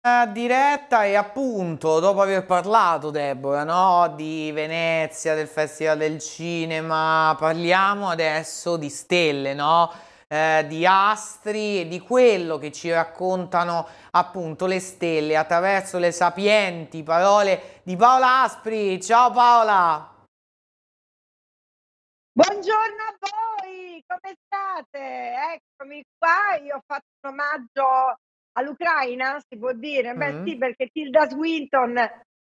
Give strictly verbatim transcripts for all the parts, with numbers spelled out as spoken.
diretta e appunto, dopo aver parlato, Deborah, no, di Venezia, del Festival del Cinema, parliamo adesso di stelle, no? Eh, di astri e di quello che ci raccontano appunto le stelle attraverso le sapienti parole di Paola Aspri. Ciao Paola! Buongiorno a voi, come state? Eccomi qua, io ho fatto un omaggio all'Ucraina, si può dire? Beh Mm. sì, perché Tilda Swinton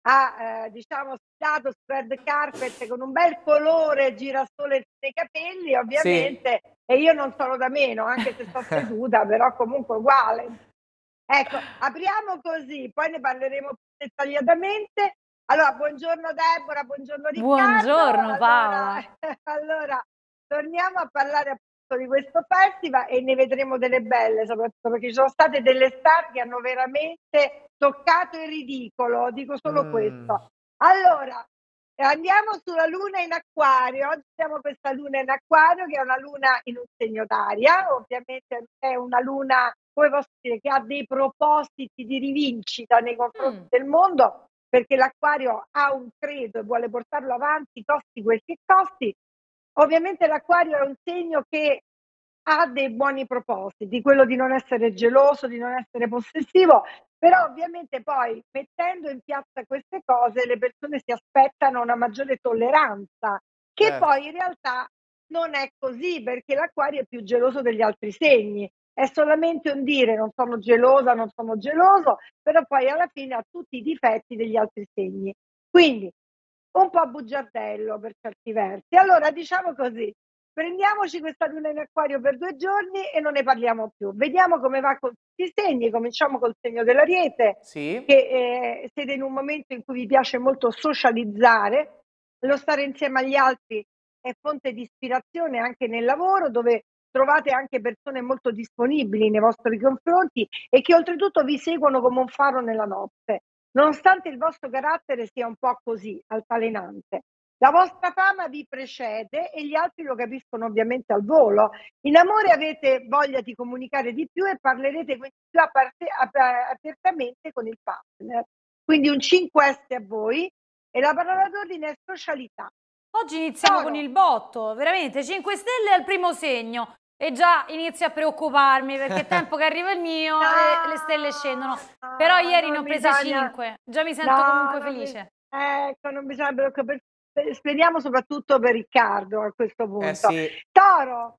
ha, eh, diciamo, stato sul red carpet con un bel colore girasole nei capelli, Sì. ovviamente, e io non sono da meno, anche se sto seduta, però comunque uguale. Ecco, apriamo così, poi ne parleremo più dettagliatamente. Allora, buongiorno Deborah, buongiorno Riccardo. Buongiorno Allora, Paola. allora, torniamo a parlare appunto di questo festival e ne vedremo delle belle, soprattutto perché ci sono state delle star che hanno veramente toccato il ridicolo, dico solo Mm. questo. Allora, andiamo sulla luna in acquario. Oggi abbiamo questa luna in acquario che è una luna in un segno d'aria, ovviamente è una luna, come posso dire, che ha dei propositi di rivincita nei confronti Mm. del mondo, perché l'acquario ha un credo e vuole portarlo avanti, costi quel che costi. Ovviamente l'acquario è un segno che ha dei buoni propositi, quello di non essere geloso, di non essere possessivo, però ovviamente poi mettendo in piazza queste cose le persone si aspettano una maggiore tolleranza, che Certo. poi in realtà non è così, perché l'acquario è più geloso degli altri segni. È solamente un dire non sono gelosa, non sono geloso, però poi alla fine ha tutti i difetti degli altri segni. Quindi un po' bugiardello per certi versi. Allora diciamo così, prendiamoci questa luna in acquario per due giorni e non ne parliamo più. Vediamo come va con tutti i segni. Cominciamo col segno dell'Ariete, Sì. che eh, siete in un momento in cui vi piace molto socializzare, lo stare insieme agli altri è fonte di ispirazione anche nel lavoro, dove trovate anche persone molto disponibili nei vostri confronti e che oltretutto vi seguono come un faro nella notte, nonostante il vostro carattere sia un po' così, altalenante. La vostra fama vi precede e gli altri lo capiscono ovviamente al volo. In amore avete voglia di comunicare di più e parlerete quindi più aparte, ap- apertamente con il partner. Quindi un cinque S a voi e la parola d'ordine è socialità. Oggi iniziamo Toro. con il botto, veramente, cinque stelle al primo segno e già inizio a preoccuparmi perché è tempo che arriva il mio No, e le stelle scendono. Però ieri ne non ho prese bisogna- cinque, già mi sento No, comunque non bi- felice. ecco, non bisogna preoccupare. Speriamo soprattutto per Riccardo a questo punto. Eh sì. Toro,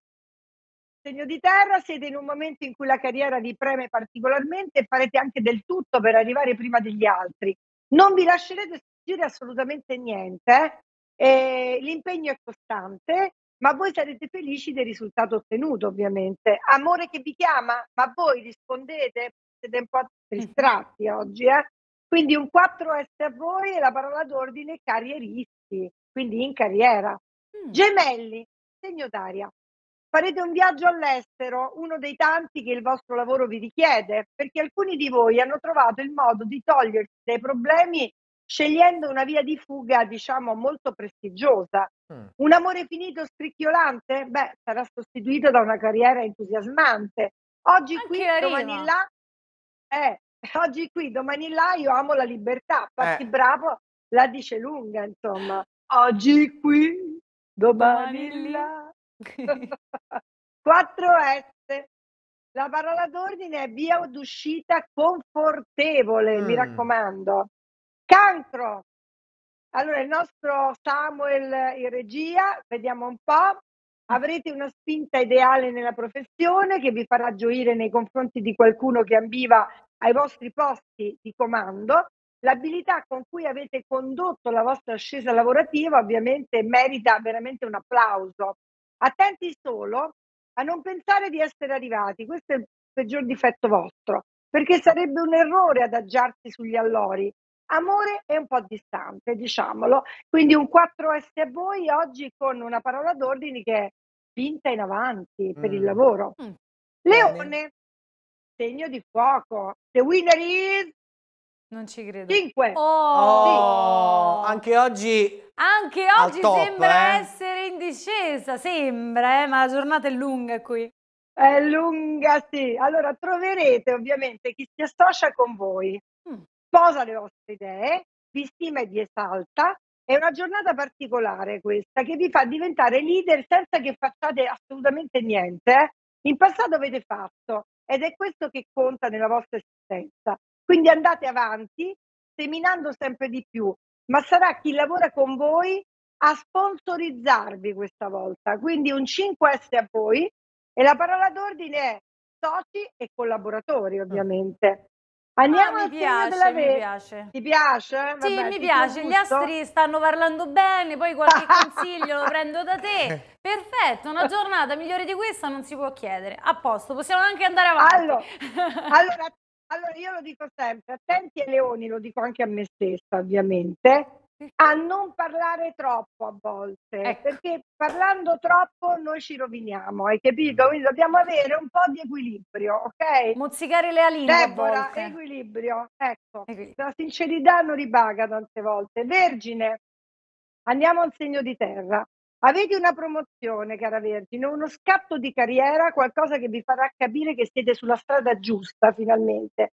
segno di terra, siete in un momento in cui la carriera vi preme particolarmente e farete anche del tutto per arrivare prima degli altri. Non vi lascerete sfuggire assolutamente niente, eh, l'impegno è costante, ma voi sarete felici del risultato ottenuto, ovviamente. Amore che vi chiama, ma voi rispondete, siete un po' distratti oggi, eh? Quindi un quattro S a voi e la parola d'ordine carrieristi, quindi in carriera. Mm. Gemelli, segno d'aria. Farete un viaggio all'estero, uno dei tanti che il vostro lavoro vi richiede, perché alcuni di voi hanno trovato il modo di togliersi dai problemi scegliendo una via di fuga, diciamo, molto prestigiosa. Mm. Un amore finito scricchiolante? Beh, sarà sostituito da una carriera entusiasmante. Oggi Anche qui, domani arriva. là, eh, oggi qui, domani là, io amo la libertà. Fatti Eh. bravo, la dice lunga, insomma. Oggi qui, domani, Domani lì. là. quattro S. La parola d'ordine è via d'uscita confortevole, mi Mm. raccomando. Cancro. Allora, il nostro Samuel in regia, vediamo un po'. Avrete una spinta ideale nella professione che vi farà gioire nei confronti di qualcuno che ambiva ai vostri posti di comando. L'abilità con cui avete condotto la vostra ascesa lavorativa ovviamente merita veramente un applauso. Attenti solo a non pensare di essere arrivati, questo è il peggior difetto vostro, perché sarebbe un errore adagiarsi sugli allori. Amore è un po' distante, diciamolo. Quindi un quattro S a voi oggi con una parola d'ordine che è spinta in avanti per il Mm. lavoro. Mm. Leone, segno di fuoco. The winner is Non ci credo. cinque. Oh, Sì. anche oggi Anche al oggi top, sembra eh? essere in discesa, sembra, eh, ma la giornata è lunga qui. È lunga, sì. Allora troverete ovviamente chi si associa con voi. sposa le vostre idee, vi stima e vi esalta. È una giornata particolare questa, che vi fa diventare leader senza che facciate assolutamente niente, eh. In passato avete fatto, ed è questo che conta nella vostra esistenza. Quindi andate avanti, seminando sempre di più, ma sarà chi lavora con voi a sponsorizzarvi questa volta. Quindi un cinque S a voi, e la parola d'ordine è soci e collaboratori, ovviamente. Andiamo Ah, mi al segno della piace, mi Vergine. piace. Ti piace? Sì, Vabbè, mi di tuo piace, gli gusto? astri stanno parlando bene, poi qualche consiglio lo prendo da te. Perfetto, una giornata migliore di questa non si può chiedere. A posto, possiamo anche andare avanti. Allora, allora, allora io lo dico sempre, attenti ai leoni, lo dico anche a me stessa ovviamente, a non parlare troppo a volte, Ecco. perché parlando troppo noi ci roviniamo, hai capito? Quindi dobbiamo avere un po' di equilibrio, ok? Mozzicare le lingue a Deborah, volte. equilibrio, ecco. Equilibrio. La sincerità non ripaga tante volte. Vergine, andiamo al segno di terra. Avete una promozione, cara Vergine, uno scatto di carriera, qualcosa che vi farà capire che siete sulla strada giusta finalmente.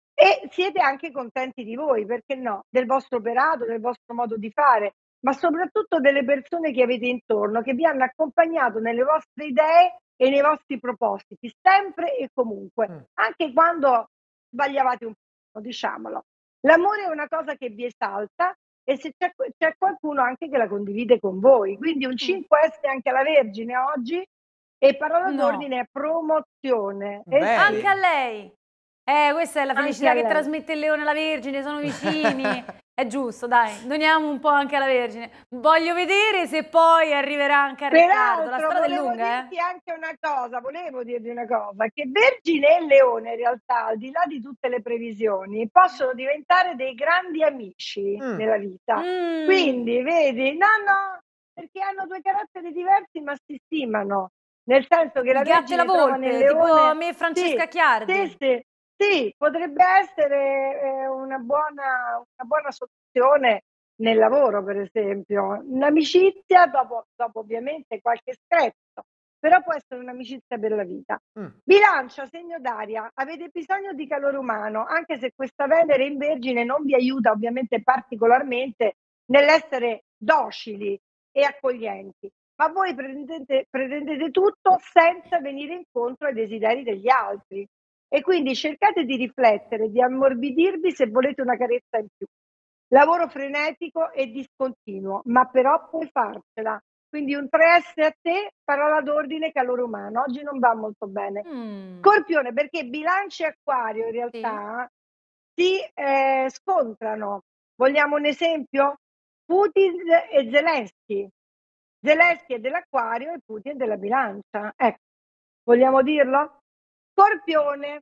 E siete anche contenti di voi, perché no? Del vostro operato, del vostro modo di fare, ma soprattutto delle persone che avete intorno, che vi hanno accompagnato nelle vostre idee e nei vostri propositi, sempre e comunque, Mm. anche quando sbagliavate un po', diciamolo. L'amore è una cosa che vi esalta, e se c'è, c'è qualcuno anche che la condivide con voi. Quindi un cinque S anche alla Vergine oggi, e parola No. d'ordine è promozione. Eh Bene. sì, Anche a lei. Eh, questa è la Anche felicità a che lei. trasmette il leone alla Vergine, sono vicini. È giusto, dai, doniamo un po' anche alla Vergine. Voglio vedere se poi arriverà anche a Riccardo. La Peraltro strada è volevo lunga, eh? dirti anche una cosa, volevo dirvi una cosa, che Vergine e Leone in realtà, al di là di tutte le previsioni, possono diventare dei grandi amici Mm. nella vita. Mm. Quindi, vedi, no, no, perché hanno due caratteri diversi ma si stimano, nel senso che Il la gatto e la Vergine trova nel volpe, tipo Leone... me e Francesca Sì, Chiardi. sì, sì, sì, potrebbe essere eh, una buona, una buona soluzione nel lavoro, per esempio. Un'amicizia dopo, dopo ovviamente qualche screzio, però può essere un'amicizia per la vita. Mm. Bilancia, segno d'aria, avete bisogno di calore umano, anche se questa Venere in Vergine non vi aiuta ovviamente particolarmente nell'essere docili e accoglienti, ma voi pretendete, pretendete tutto senza venire incontro ai desideri degli altri. E quindi cercate di riflettere, di ammorbidirvi se volete una carezza in più. Lavoro frenetico e discontinuo, ma però puoi farcela. Quindi un tre S a te, parola d'ordine, calore umano. Oggi non va molto bene. Mm. Scorpione, perché bilancio e acquario in Sì. realtà si eh, scontrano. Vogliamo un esempio? Putin e Zelensky. Zelensky è dell'acquario e Putin è della bilancia. Ecco, vogliamo dirlo? Scorpione,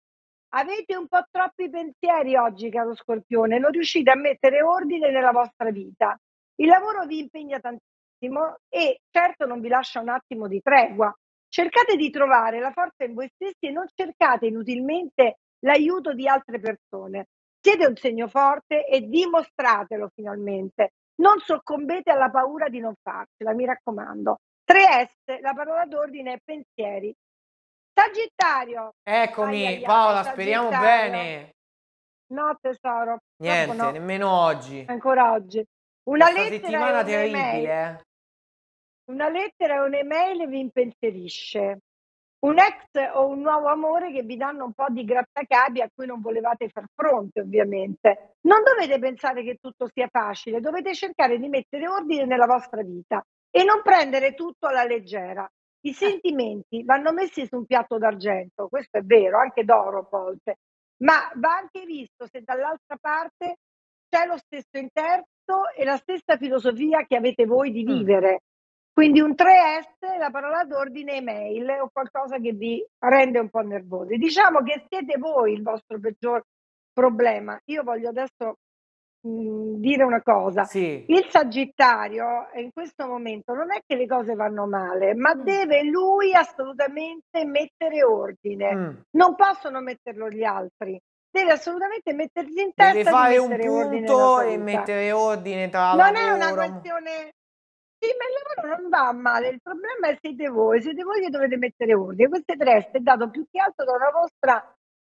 avete un po' troppi pensieri oggi, caro Scorpione, non riuscite a mettere ordine nella vostra vita. Il lavoro vi impegna tantissimo e certo non vi lascia un attimo di tregua. Cercate di trovare la forza in voi stessi e non cercate inutilmente l'aiuto di altre persone. Siete un segno forte e dimostratelo finalmente. Non soccombete alla paura di non farcela, mi raccomando. tre S, la parola d'ordine è pensieri. Sagittario. Eccomi, Ai, ai, ai, Paola, speriamo Sagittario. bene. No tesoro, Niente, purtroppo no, nemmeno oggi. ancora oggi. Una Questa lettera e settimana un'email. terribile, eh. Una lettera e un'email vi impensierisce. Un ex o un nuovo amore che vi danno un po' di grattacapi a cui non volevate far fronte, ovviamente. Non dovete pensare che tutto sia facile, dovete cercare di mettere ordine nella vostra vita e non prendere tutto alla leggera. I sentimenti vanno messi su un piatto d'argento, questo è vero, anche d'oro a volte, ma va anche visto se dall'altra parte c'è lo stesso intento e la stessa filosofia che avete voi di Mm. vivere. Quindi un tre S, la parola d'ordine email o qualcosa che vi rende un po' nervosi. Diciamo che siete voi il vostro peggior problema. Io voglio adesso mh, dire una cosa. Sì. Il Sagittario in questo momento non è che le cose vanno male, ma Mm. deve lui assolutamente mettere ordine. Mm. Non possono metterlo gli altri. Deve assolutamente mettersi in Deve testa fare di un mettere ordine nella punto sua e vita. mettere ordine tra Non è una lavoro. questione... Sì, ma il lavoro non va male, il problema è siete voi, siete voi che dovete mettere ordine. Questo tre S è dato più che altro da una vostra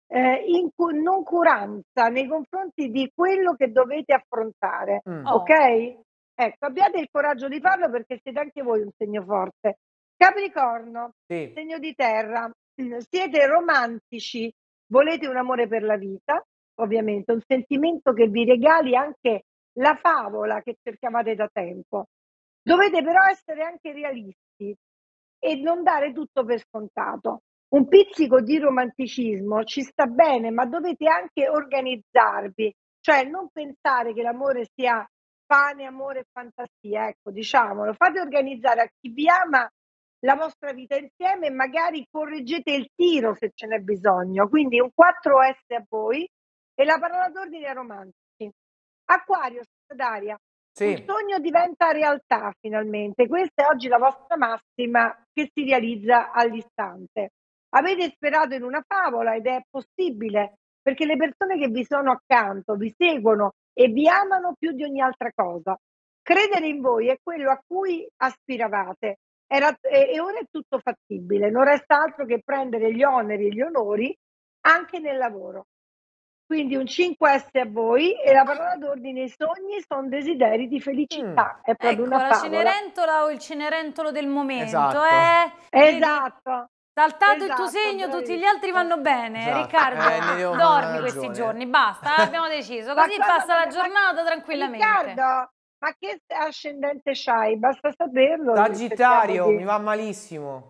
eh, incu- noncuranza nei confronti di quello che dovete affrontare, Mm. Oh. ok? Ecco, abbiate il coraggio di farlo perché siete anche voi un segno forte. Capricorno, Sì. segno di terra, siete romantici, volete un amore per la vita, ovviamente, un sentimento che vi regali anche la favola che cercavate da tempo. Dovete però essere anche realisti e non dare tutto per scontato. Un pizzico di romanticismo ci sta bene, ma dovete anche organizzarvi, cioè non pensare che l'amore sia pane, amore e fantasia, ecco, diciamolo. Fate organizzare a chi vi ama la vostra vita insieme e magari correggete il tiro se ce n'è bisogno. Quindi un quattro S a voi e la parola d'ordine è romantici. Acquario, Sagittaria, il Sì. sogno diventa realtà finalmente. Questa è oggi la vostra massima che si realizza all'istante. Avete sperato in una favola ed è possibile perché le persone che vi sono accanto vi seguono e vi amano più di ogni altra cosa. Credere in voi è quello a cui aspiravate. Era, e, e ora è tutto fattibile, non resta altro che prendere gli oneri e gli onori anche nel lavoro. Quindi un cinque S a voi e la parola d'ordine i sogni sono desideri di Mm. felicità, è proprio Ecco, una la favola. Cenerentola o il Cenerentolo del momento, Esatto. eh? Vedi? Esatto, Saltato il tuo esatto, segno, tutti gli bravissima. altri vanno bene. Esatto. Riccardo, Eh, ne devo fare dormi una questi ragione. giorni, basta, eh, abbiamo deciso. Ma Così cosa passa la ma- giornata tranquillamente. Riccardo, ma che ascendente c'hai? Basta saperlo. Sagittario, Di... mi va malissimo.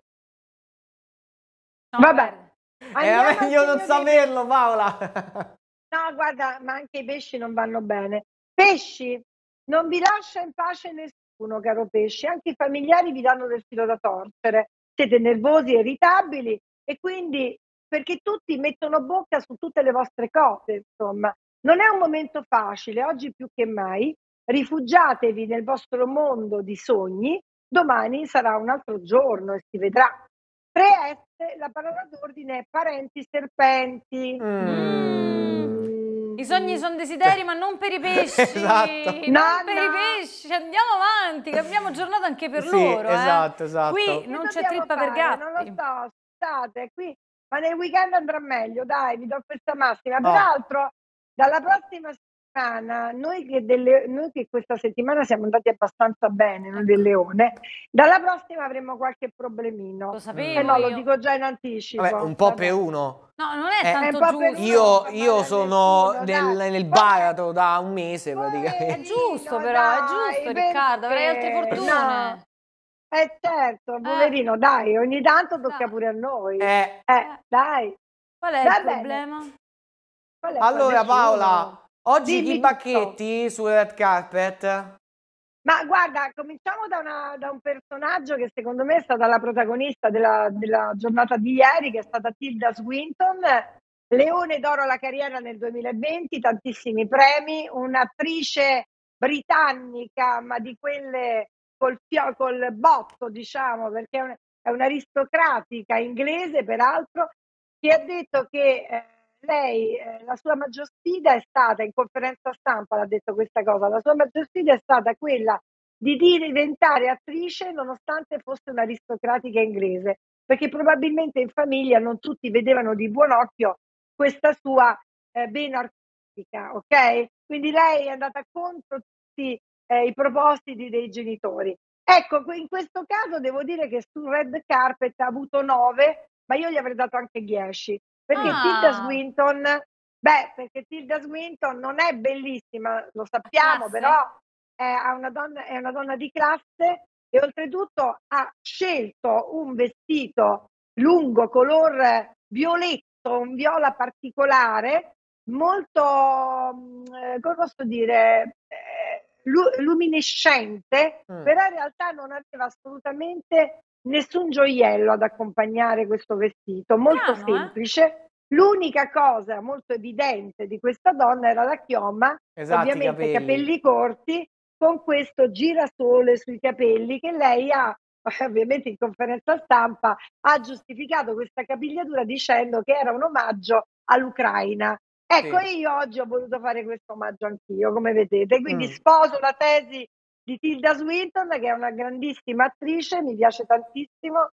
No, Vabbè, guarda. andiamo Era al meglio non segno dei saperlo, Paola. No, guarda, ma anche i pesci non vanno bene. Pesci, non vi lascia in pace nessuno, caro pesci, anche i familiari vi danno del filo da torcere. Siete nervosi e irritabili e quindi perché tutti mettono bocca su tutte le vostre cose, insomma. Non è un momento facile, oggi più che mai. Rifugiatevi nel vostro mondo di sogni, domani sarà un altro giorno e si vedrà. tre S, la parola d'ordine è parenti serpenti. Mm. I sogni sono desideri, ma non per i pesci. Esatto. Non No, per no. i pesci. Andiamo avanti, che abbiamo giornata anche per Sì, loro. esatto, eh. esatto. Qui Che non c'è dobbiamo trippa per fare? Non lo gatti. so, scusate, qui, ma nel weekend andrà meglio, dai, vi do questa massima. Oh. Peraltro, dalla prossima settimana, noi che, delle, noi che questa settimana siamo andati abbastanza bene, noi del Leone, dalla prossima avremo qualche problemino. Lo Eh sapevo no, lo io. dico già in anticipo. Vabbè, un po' Vabbè. per uno. No, non è Eh, È un tanto po' per giusto. uno, Io, non fa io male a sono nessuno, nel, dai. nel Poi- baratro da un mese praticamente. È giusto Poverino, però, è dai, giusto Riccardo, avrai altre perché? fortune. No. Eh certo, poverino, dai, ogni tanto tocca Dai. pure a noi. Eh, Eh, dai. Qual è Va il bene. problema? Qual è? allora Nessuno. Paola, oggi Dimmi chi tutto. bacchetti sul red carpet? Ma guarda, cominciamo da, una, da un personaggio che secondo me è stata la protagonista della, della giornata di ieri, che è stata Tilda Swinton, Leone d'oro alla carriera nel duemilaventi, tantissimi premi, un'attrice britannica, ma di quelle col, fio- col botto, diciamo, perché è, un- è un'aristocratica inglese, peraltro, che ha detto che eh, lei, eh, la sua maggior sfida è stata, in conferenza stampa l'ha detto questa cosa, la sua maggior sfida è stata quella di diventare attrice nonostante fosse un'aristocratica inglese, perché probabilmente in famiglia non tutti vedevano di buon occhio questa sua eh, vena artistica, ok? Quindi lei è andata contro tutti eh, i propositi dei genitori. Ecco, in questo caso devo dire che sul red carpet ha avuto nove, ma io gli avrei dato anche dieci, perché Ah. Tilda Swinton, beh, perché Tilda Swinton non è bellissima, lo sappiamo, Classe? però è una, donna, è una donna di classe e oltretutto ha scelto un vestito lungo color violetto, un viola particolare, molto, eh, come posso dire, eh, lu- luminescente, Mm. però in realtà non aveva assolutamente nessun gioiello ad accompagnare questo vestito, molto Strano, eh? semplice. L'unica cosa molto evidente di questa donna era la chioma, Esatto, i ovviamente capelli. capelli corti, con questo girasole sui capelli che lei ha, ovviamente in conferenza stampa, ha giustificato questa capigliatura dicendo che era un omaggio all'Ucraina. Ecco, Sì. io oggi ho voluto fare questo omaggio anch'io, come vedete, quindi Mm. sposo la tesi di Tilda Swinton, che è una grandissima attrice, mi piace tantissimo,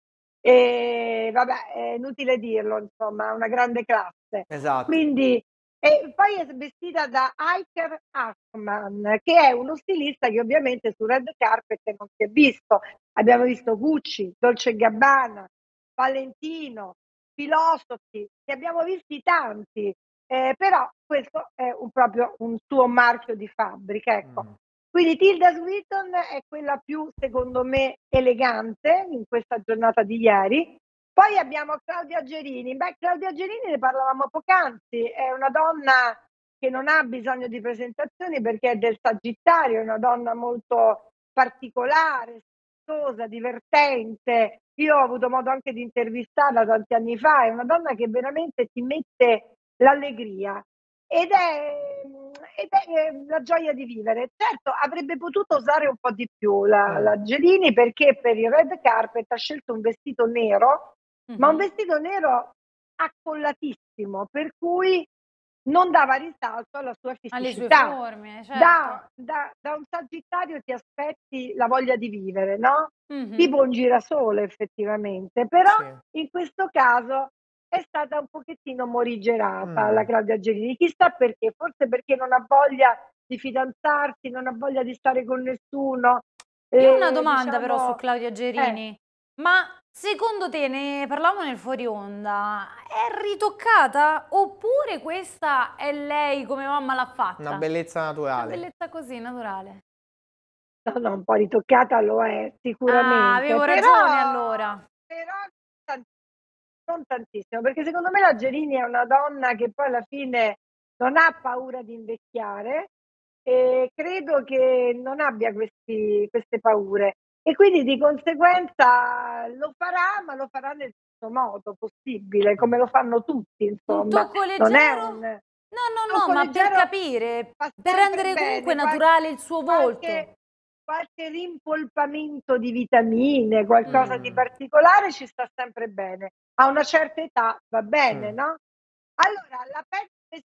E vabbè, è inutile dirlo, insomma, ha una grande classe. Esatto. Quindi e poi è vestita da Iker Asman, che è uno stilista che ovviamente su red carpet non si è visto. Abbiamo visto Gucci, Dolce e Gabbana, Valentino, Filosofi, ne abbiamo visti tanti, eh, però questo è un, proprio un suo marchio di fabbrica, ecco. Mm. Quindi Tilda Swinton è quella più, secondo me, elegante in questa giornata di ieri. Poi abbiamo Claudia Gerini. Beh, Claudia Gerini ne parlavamo poc'anzi, è una donna che non ha bisogno di presentazioni perché è del Sagittario, è una donna molto particolare, sposa, divertente. Io ho avuto modo anche di intervistarla tanti anni fa, è una donna che veramente ti mette l'allegria ed è, ed è la gioia di vivere. Certo, avrebbe potuto usare un po' di più la, Mm. la Gerini perché per il red carpet ha scelto un vestito nero, ma un Mhm. vestito nero accollatissimo, per cui non dava risalto alla sua Alle sue fisicità. forme, certo. Da, da, da un Sagittario ti aspetti la voglia di vivere, no? Mhm. Tipo un girasole effettivamente, però Sì. in questo caso è stata un pochettino morigerata Mm. la Claudia Gerini, chissà perché, forse perché non ha voglia di fidanzarsi, non ha voglia di stare con nessuno. Io ho una eh, domanda però su diciamo, Claudia eh, Gerini, ma secondo te, ne parlavamo nel fuori onda, è ritoccata oppure questa è lei come mamma l'ha Una fatta? bellezza Una naturale. bellezza così, naturale. no, no, un po' ritoccata lo è Ah, sicuramente, avevo però, ragione allora. però tan- non tantissimo, perché secondo me la Gerini è una donna che poi alla fine non ha paura di invecchiare e credo che non abbia questi, queste paure e quindi di conseguenza lo farà, ma lo farà nel suo modo possibile, come lo fanno tutti, Un insomma. tocco Non è leggero? un No, no, no, tocco ma per leggero, capire, fa per sempre rendere comunque bene, qual- naturale il suo volto. qualche, qualche rimpolpamento di vitamine, qualcosa di Mm. particolare ci sta sempre bene. A una certa età va bene, Mm. no? Allora, la peggio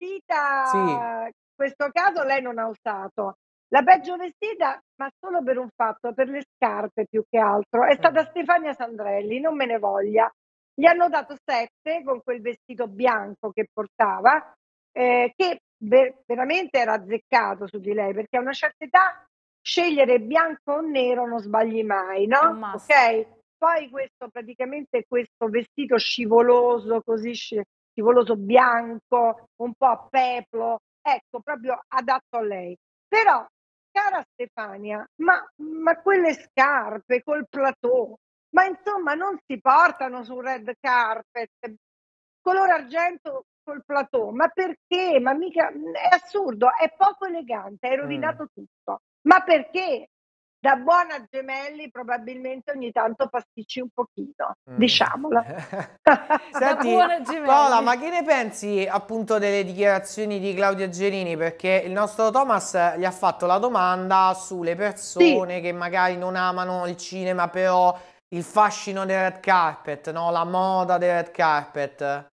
Sì. vestita, in questo caso lei non ha usato. La peggio vestita, ma solo per un fatto, per le scarpe più che altro, è stata Mm. Stefania Sandrelli, non me ne voglia. Gli hanno dato sette con quel vestito bianco che portava, eh, che ver- veramente era azzeccato su di lei, perché a una certa età scegliere bianco o nero non sbagli mai, È un no? must. Ok? Poi questo praticamente questo vestito scivoloso, così sci- scivoloso bianco, un po' a peplo, ecco, proprio adatto a lei. Però, cara Stefania, ma, ma quelle scarpe col plateau, ma insomma non si portano sul red carpet, color argento col plateau, ma perché? Ma mica, è assurdo, è poco elegante, hai Mm. rovinato tutto. Ma perché? Da buona Gemelli probabilmente ogni tanto pasticci un pochino, Mm. diciamolo. Da Senti, buona Paola, Gemelli. ma che ne pensi appunto delle dichiarazioni di Claudia Gerini? Perché il nostro Thomas gli ha fatto la domanda sulle Sì, persone che magari non amano il cinema, però il fascino del red carpet, no? La moda del red carpet.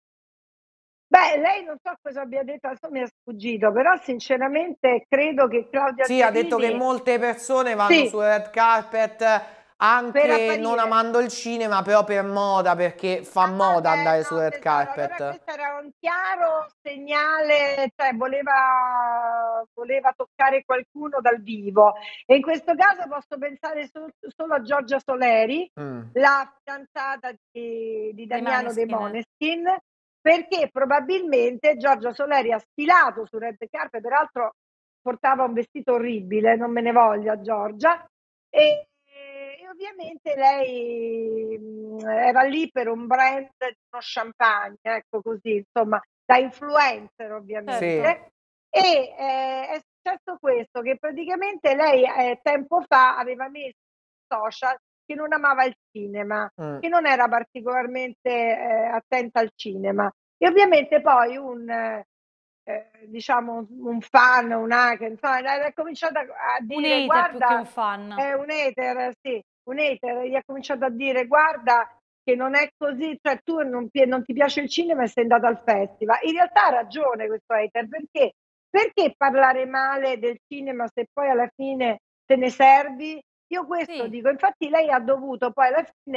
beh, lei non so cosa abbia detto, adesso mi è sfuggito, però sinceramente credo che Claudia Sì, ha detto che Gerini, molte persone vanno sì, sul red carpet per anche non apparire. amando il cinema, però per moda, perché fa Ah moda beh, andare sul no red tesoro, allora carpet. questo era un chiaro segnale, cioè voleva, voleva toccare qualcuno dal vivo. E in questo caso posso pensare sol- solo a Giorgia Soleri, Mm. la fidanzata di, di Dei Damiano De Maneskin. Måneskin, perché probabilmente Giorgia Soleri ha sfilato su red carpet, peraltro portava un vestito orribile, non me ne voglia Giorgia, e, e ovviamente lei mh, era lì per un brand di uno champagne, ecco così, insomma, da influencer Certo. Sì. ovviamente. E eh, è successo questo, che praticamente lei eh, tempo fa aveva messo sui social che non amava il cinema, Mm. che non era particolarmente eh, attenta al cinema. E ovviamente poi un, eh, eh, diciamo, un fan, un hacker, insomma, ha ha cominciato a a Un dire hater più che guarda, un fan. è un hater, sì, un hater, gli ha cominciato a dire guarda che non è così, cioè tu non, pi- non ti piace il cinema e sei andato al festival. In realtà ha ragione questo hater, perché? Perché parlare male del cinema se poi alla fine te ne servi? Io questo Sì. dico, infatti lei ha dovuto poi alla fine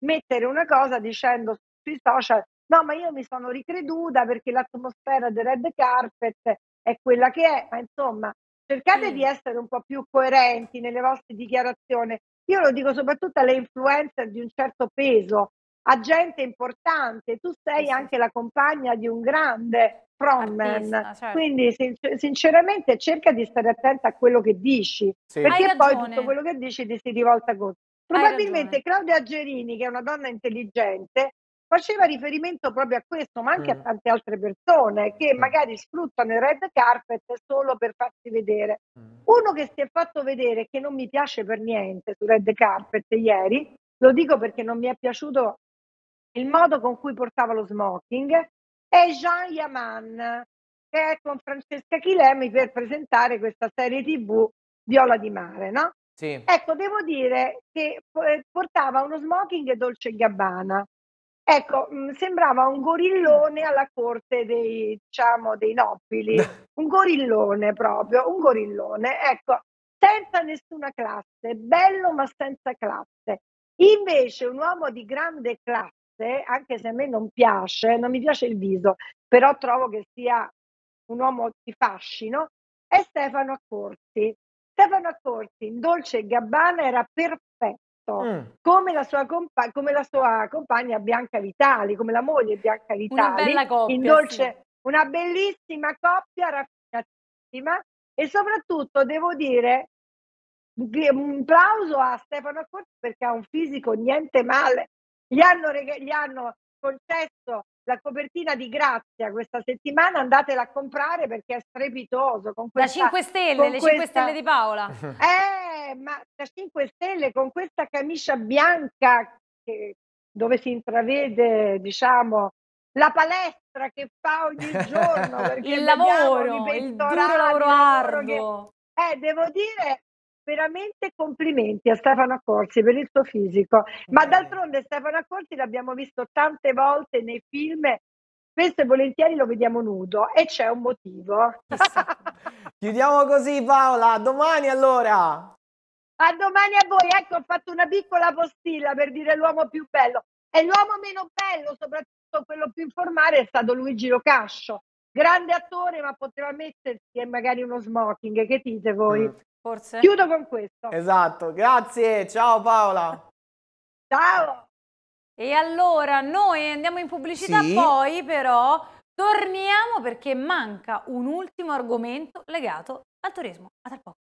mettere una cosa dicendo sui social: "No, ma io mi sono ricreduta perché l'atmosfera del red carpet è quella che è", ma insomma cercate di Sì. essere un po' più coerenti nelle vostre dichiarazioni. Io lo dico soprattutto alle influencer di un certo peso, a gente importante. Tu Sì, sei sì, anche sì. la compagna di un grande frontman, Artista, certo. quindi sinc sinceramente cerca di stare attenta a quello che dici, Sì. Hai perché poi tutto ragione. quello che dici ti si rivolta contro. Hai Probabilmente ragione. Claudia Gerini, che è una donna intelligente, faceva riferimento proprio a questo, ma anche a Mh. tante altre persone che Mh. magari sfruttano il red carpet solo per farsi vedere. Mh. Uno che si è fatto vedere e che non mi piace per niente sul red carpet ieri, lo dico perché non mi è piaciuto il modo con cui portava lo smoking, è Jean Yaman, che è con Francesca Chilemi per presentare questa serie tivù Viola di Mare, no? Sì. Ecco, devo dire che po ehm, portava uno smoking Dolce e Gabbana. Ecco, mhmm, sembrava un gorillone alla corte dei diciamo, dei nobili, un gorillone proprio, un gorillone, ecco, senza nessuna classe, bello ma senza classe. Invece un uomo di grande classe, anche se a me non piace, non mi piace il viso, però trovo che sia un uomo di fascino, è Stefano Accorsi. Stefano Accorsi in Dolce e Gabbana era perfetto, Mh. come la sua compa come la sua compagna Bianca Vitali, come la moglie Bianca Una Vitali, bella in coppia, sì. Dolce una bellissima coppia raffinatissima e soprattutto devo dire Ghi un plauso a Stefano Accorsi perché ha un fisico niente male. Gli hanno rega gli hanno concesso la copertina di Grazia questa settimana, andatela a comprare perché è strepitoso con Da questa cinque stelle, con le cinque stelle questa di Paola. eh, ma da cinque stelle con questa camicia bianca che dove si intravede, diciamo, la palestra che fa ogni giorno, perché Il vediamo i lavoro, il duro pettorali, lavoro il lavoro che arduo. eh, devo dire veramente complimenti a Stefano Accorsi per il suo fisico, ma Bene. d'altronde Stefano Accorsi l'abbiamo visto tante volte nei film, spesso e volentieri lo vediamo nudo e c'è un motivo. Chissà. Chiudiamo così Paola, a domani allora! A domani a voi, ecco ho fatto una piccola postilla per dire l'uomo più bello e l'uomo meno bello, soprattutto quello più informale, è stato Luigi Locascio. Grande attore, ma poteva mettersi e magari uno smoking, che dite voi? Mh. Forse? Chiudo con questo. Esatto, grazie, ciao Paola! Ciao! E allora noi andiamo in pubblicità, Sì. poi però torniamo perché manca un ultimo argomento legato al turismo. A tra poco.